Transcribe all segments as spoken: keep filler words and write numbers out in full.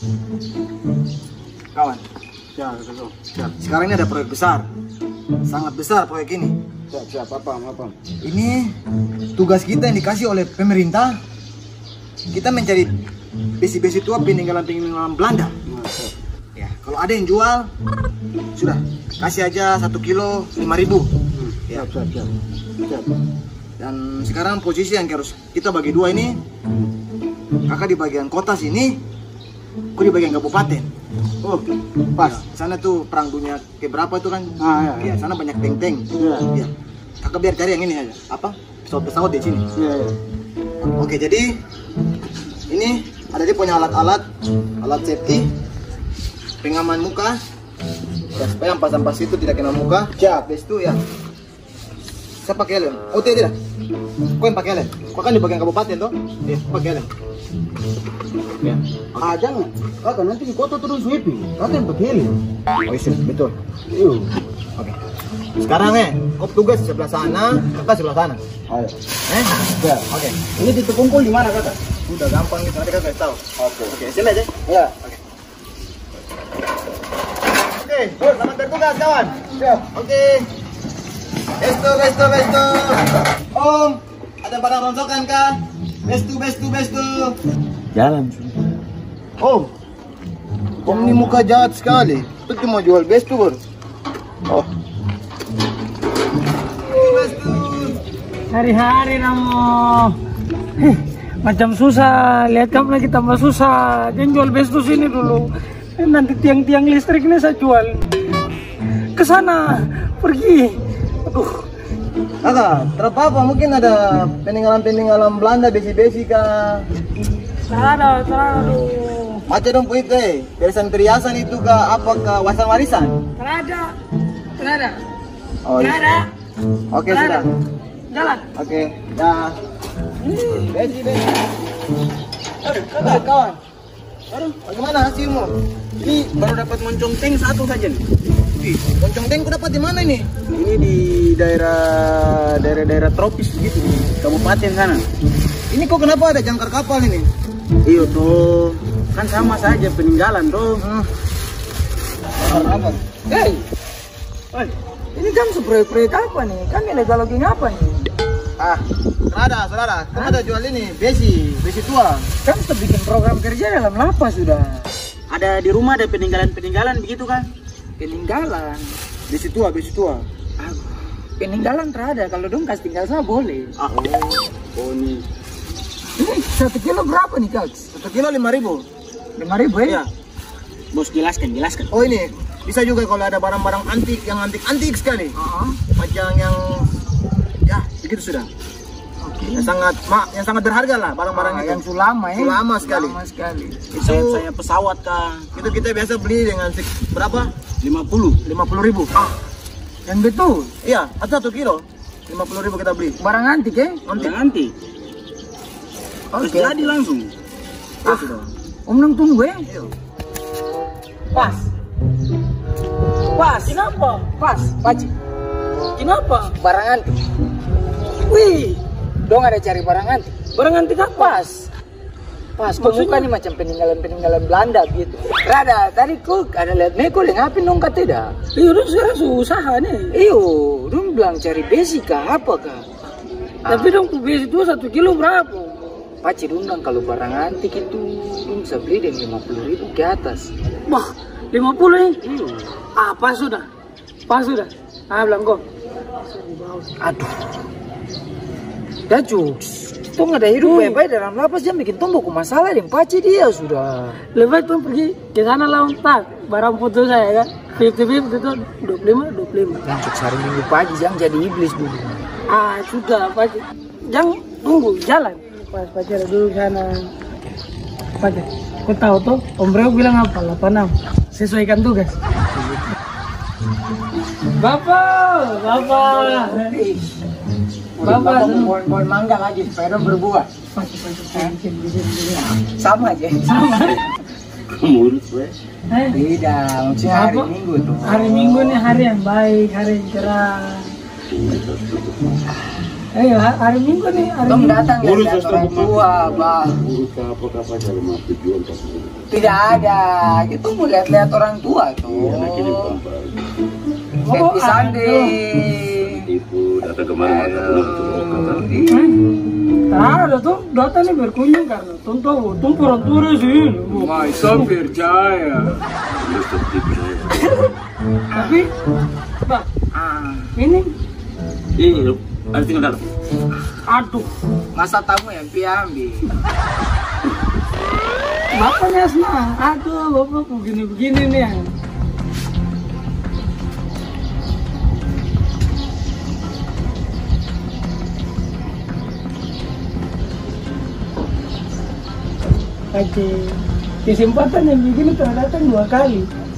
Kawan, ya, ya. Sekarang ini ada proyek besar, sangat besar proyek ini. Siap, siap, apa, apa? Ini tugas kita yang dikasih oleh pemerintah. Kita mencari besi-besi tua peninggalan-peninggalan Belanda. Ya, kalau ada yang jual, sudah kasih aja satu kilo lima ribu. Ya, siap, siap, siap. Dan sekarang posisi yang harus kita bagi dua ini, kakak di bagian kota sini, aku di bagian kabupaten. Oh, pas. Ya, sana tuh perang dunia keberapa itu kan? Ah, ya, ya. Sana banyak tank-tank. Ya. Ya. Kakak biar cari yang ini aja. Apa? Pesawat-pesawat di sini. Ya, ya. Oke, jadi ini ada dia punya alat-alat, alat safety, pengaman muka, ya, supaya ampas-ampas itu tidak kena muka. Siap. Habis itu ya, saya pakai helm. Oh tidak, kau yang pakai helm. Kau kan di bagian kabupaten toh? Iya, pakai helm. Ya. Ah, jangan. Kakak nanti di kota terus sweeping. Kakak yang pakai helm. Oh iya, betul. Iya. Oke. Sekarang eh, kau tugas di sebelah sana, kakak sebelah sana. Ayo. Eh? Ya. Oke. Ini titik kumpul di mana, Kakak? Udah gampang gitu, nanti kakak tahu. Oke. Oke, sini aja. Ya. Oke. Oke, selamat bertugas kawan. Siap. Oke. Bestu, bestu, bestu. Om, ada barang ronsokan kah? Bestu, bestu, bestu. Jalan. Om, om ini muka jahat sekali. Itu cuma jual bestu baru. Oh. Bestu. Hari-hari namo. Macam susah, lihat kamu lagi tambah susah. Jangan jual bestu sini dulu. Nanti tiang-tiang listrik ini saya jual. Ke sana, pergi. Aduh. Kakak, terapa mungkin ada peninggalan-peninggalan Belanda, besi-besi kah? Terada, terada. Baca dong puit eh, perhiasan-perhiasan itu kah apa kah warisan-warisan? Terada, terada. Oh iya. Terada. Oke sudah. Jalan. Oke, dah. Besi, besi. Aduh, kakak, kawan. Aduh, bagaimana hasilmu? Ini baru dapat moncong tank satu saja nih. Wih, moncong tank ku dapat di mana ini? Ini di daerah daerah-daerah tropis gitu di kabupaten sana. Ini kok kenapa ada jangkar kapal ini? Iya tuh, kan sama saja peninggalan tuh. Hmm. Jangkar kapal. Hei, ini kan proyek-proyek apa nih? Kan ilegal logging apa nih? Ah, saudara, saudara, kan ada jual ini besi, besi tua. Kan kita bikin program kerja dalam lapas sudah. Ada di rumah ada peninggalan-peninggalan begitu kan? Peninggalan. Besi tua, besi tua. Ah, peninggalan terada. Kalau dong kasih tinggal saya boleh. Ah, oh ini. Ini satu kilo berapa nih kak? Satu kilo lima ribu. Lima ribu ya? Iya. Bos jelaskan, jelaskan. Oh ini bisa juga kalau ada barang-barang antik yang antik-antik sekali. Uh-huh. Macam yang ya begitu sudah. Oke. Yang sangat ma, yang sangat berharga lah barang-barang Ah, itu. yang sulama ya? Sulama sekali. Sulama sekali. Itu Saya pesawat kah? itu kita biasa beli dengan sek- berapa? lima puluh. lima puluh ribu. Ah, yang betul. Iya, atau satu kilo. lima puluh ribu kita beli. Barang antik ya? Antik. Nanti. Terus Oke. jadi langsung. Ah, sudah. Om nang tunggu ya? Iya. Pas. Pas. Kenapa? Pas. Paci. Kenapa? Barang antik. Wih, dong ada cari barang antik. Barang antik apa? Pas. Pas. Maksudnya nih macam peninggalan-peninggalan Belanda gitu. Rada, tadi kok ada lihat Neko yang ngapain dong kata tidak? Iya, dong sekarang usaha nih. Iyo, dong bilang cari besi kah apa kah? Tapi dong besi itu satu kilo berapa? Paci dong bilang kalau barang antik itu dong bisa beli dengan lima puluh ribu ke atas. Wah, lima puluh nih? Iya. Ah, pas sudah. Pas sudah. Ah, bilang kok. Aduh. Dacu, tuh nggak ada hidup hmm. baik-baik dalam lapas jangan bikin tombok masalah dan paci dia sudah. Lebih baik tuh pergi ke sana lah tak barang foto saya kan. Fifty fifty itu dua puluh lima dua puluh lima. Untuk sehari minggu pagi jangan jadi iblis dulu. Ah sudah paci, jangan tunggu jalan. Pas paci ada dulu sana. Paci, kau tahu tuh Om Breo bilang apa? delapan enam. Sesuaikan tugas. Bapak, bapak. Bapak pohon mangga lagi supaya berbuah. Sama aja. Sama. Murus gue. Tidak, maksudnya hari Minggu tuh. Hari Minggu nih hari yang baik, hari yang cerah. Eh, hari Minggu nih, hari Tom Minggu. datang dari lihat orang tua, Bang. Urus apa-apa cari mah tujuan kasih. Tidak ada. Itu mau lihat-lihat orang tua tuh. Iya, nak ini pampas. Happy Sunday. Itu datang kemarin mata belum turun. Nah, ada tuh datang nih berkunjung karena tuh tahu, tuh orang tua sih. Masa percaya. Terus tertib saya. Tapi, Pak, ini, Iya, harus tinggal dalam. aduh, Masa tamu yang pi ambil. bapaknya senang. Aduh, bapak begini-begini nih. Oke, kesempatan yang begini telah datang dua kali.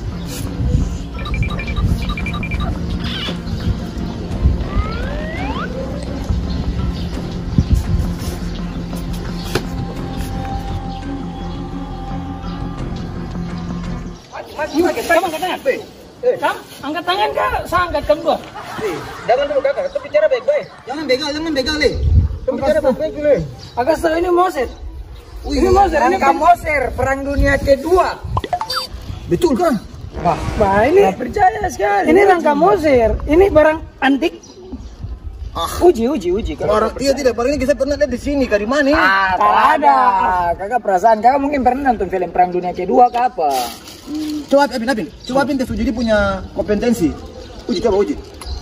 Kamu angkat tangan. Kamu angkat tangan kah? Saya angkat kamu dua. Jangan dulu kakak, itu bicara baik-baik. Jangan begal, jangan begal nih. Itu bicara baik-baik dulu. Agak tahu ini Moser. Wih, ini Moser, ini kan Moser, Perang Dunia Kedua. Betul kan? Wah, ini Nggak percaya sekali. ini rangka Moser. Ini barang antik. Ah, Uji, uji, uji. orang dia tidak, baru ini kita pernah lihat di sini, kak di mana? Ah, tak ada. Kakak perasaan kakak mungkin pernah nonton film Perang Dunia Kedua ke apa? Coba Apin, Apin, coba Apin tes uji dia punya kompetensi. Uji, coba uji.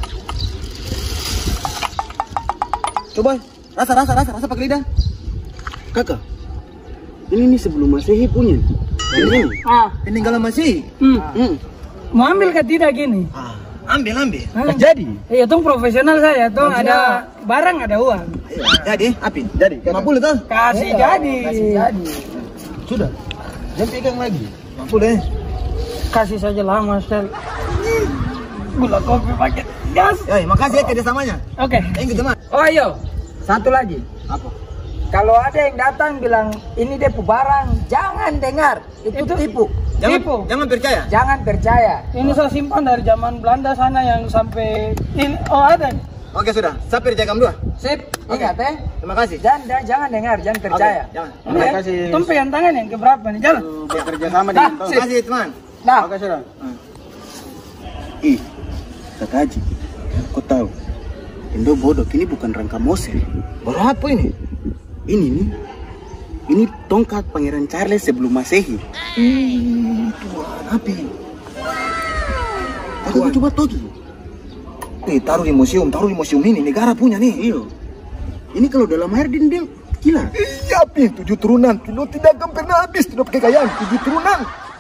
Coba, rasa, rasa, rasa, rasa pakai lidah. Kakak, ini nih sebelum Masehi punya. Ini. Ah, Peninggalan masih. hmm. Hmm. Mau ambil ke tidak gini? Ah, ambil, ambil. Hmm. Jadi. Iya, tuh profesional saya. Tuh ada barang, ada uang. Ayo, jadi, Apin, jadi. lima puluh tuh. Kasih Iya, jadi. Kasih jadi. Sudah. Jangan pegang lagi. lima puluh deh. Kasih saja lama, Sel. Gula kopi pakai gas. Ya, makasih ya kerjasamanya. Oke. Thank you teman. Oh ayo, satu lagi. Apa? Kalau ada yang datang bilang ini dia barang, jangan dengar. Itu, Itu- tipu. Jangan, Tipu. jangan percaya. Jangan percaya. Ini saya simpan dari zaman Belanda sana yang sampai ini. Oh, ada. Oke sudah, saya percaya kamu dua. Sip, ingat eh. Terima kasih. Jangan, jangan, jangan dengar, jangan percaya. Oke, jangan. Ini ya, kasih. tuh pegang tangan yang keberapa nih? Jalan. Bekerja sama Nah, dengan Tom. Terima kasih teman. Nah, Oke sudah. Ih, kata Haji, kau tahu? Indo bodoh, ini bukan rangka Moser. Baru apa ini? Ini nih, ini tongkat Pangeran Charles sebelum Masehi. Tuhan, Apin. Aku coba togi. Eh, taruh di museum, taruh di museum ini, negara punya nih. Iya. Ini kalau dalam air din dia gila. Iya, Apin, tujuh turunan. Lo tidak akan pernah habis, tidak pakai gayaan, tujuh turunan.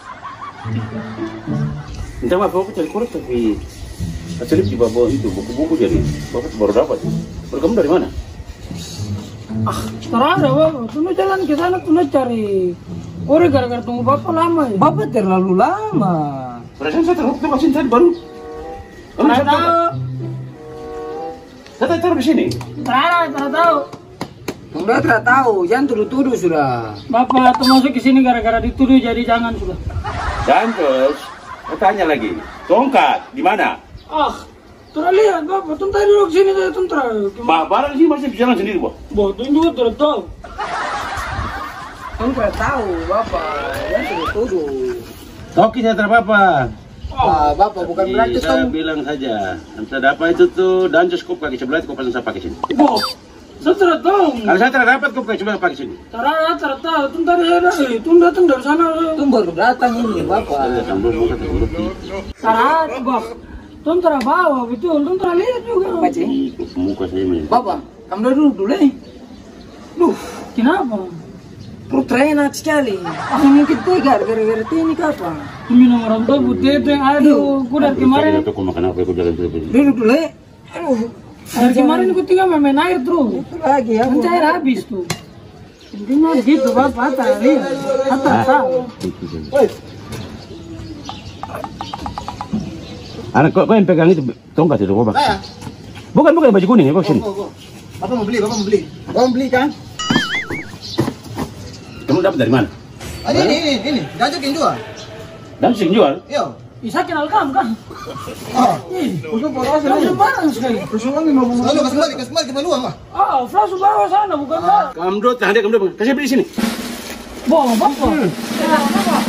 Minta maaf, bapak cari korek tapi Asalip di bawah itu buku-buku jadi bapak baru dapat. Baru kamu dari mana? Ah, terada bapak. Tunggu jalan ke sana, tunggu cari. Kore gara-gara tunggu bapak lama ya. Bapak terlalu lama. Perasaan saya terhubung vaksin tadi baru. Kamu Terada, siapa? Saya taruh di sini. terada, terada tahu. Udah tidak tahu, jangan tuduh-tuduh sudah. Bapak termasuk ke sini gara-gara dituduh, jadi jangan sudah. Dan terus, saya tanya lagi, tongkat di mana? Ah, terada lihat bapak. Tunggu tadi duduk sini saya tunggu terada. Bah, barang sih masih bisa jalan sendiri, Pak. Bapak tunggu juga terada tahu. Kamu tidak tahu, Bapak. Jangan tuduh-tuduh. Toki saya terpapa. Ah, Bapak bukan berarti saya kamu. bilang saja, nanti dapat itu tuh dan cukup kaki sebelah itu kau pasang saya pakai sini. Bapak, saya terada tahu. Kalau saya tidak dapat kau pakai sebelah pakai sini. Terada, terada tahu. Tunggu tadi saya datang. Tunggu datang dari sana. Itu baru datang ini, Bapak. Saya sambil mau kata huruf di Terada, bapak. Tunggu terada bawa, betul. Tunggu terada lihat juga. Baca. muka saya ini. Bapak, kamu duduk dulu eh. Duh, kenapa? Perut enak sekali. Aku mungkin tegar gara-gara ini kapan? Minum orang tua putih itu yang aduh, gue dari kemarin, Aku makan apa? Aku jalan terus. Duduk dulu eh. Aduh, dari kemarin gue tinggal main air terus. itu lagi ya. Kan air habis tuh. Intinya gitu bapak, Atta lihat, Atta tahu. Anak kok kau yang pegang itu tongkat itu kau Saya. Bukan bukan baju kuning ya kau sini. Oh, oh, oh. Bapak mau beli, bapak mau beli. Bapak mau beli kan? Kamu dapat dari mana? Ah, ini, ini, ini. Gajok yang jual. Dan sing jual. Yo. Ih, saya kenal kamu kan? Ah, Ih, udah parah kamu sembarang sekali. Persoalan lima puluh. Lalu kasih balik, kasih balik ke peluang ah. Ah, flash bawa sana bukan saya. Kamu dua, tahan dia, kamu dua. Kasih beli di sini. Bawa bapak.